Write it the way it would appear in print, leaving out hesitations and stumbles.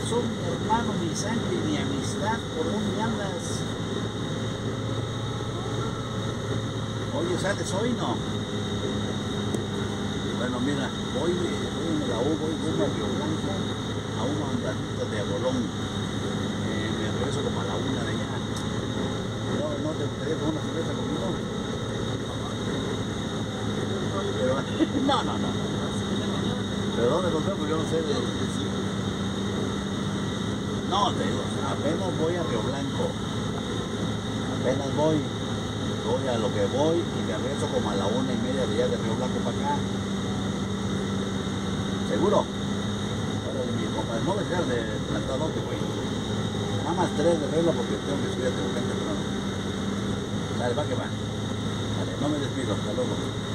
son mi hermano, mi sangre, mi amistad. ¿Por dónde andas? Oye, ¿sales hoy no? Bueno, mira, voy en la U, voy rumbo a Río Blanco a una andadita de Abolón. Me regreso como a la 1 de allá. ¿No te gustaría tomar una cerveza conmigo? Pero, no. ¿Pero dónde nos vemos? Yo no sé de... No, te digo, apenas voy a Río Blanco. Apenas voy a lo que voy y me regreso como a la 1:30 de allá de Río Blanco para acá. ¿Seguro? Órale, mi compadre, no me dejes de plantadote, güey. Nada más 3 de regla porque tengo que subir a Tehuacán temprano. Dale, va que va. Dale, no me despido, hasta luego.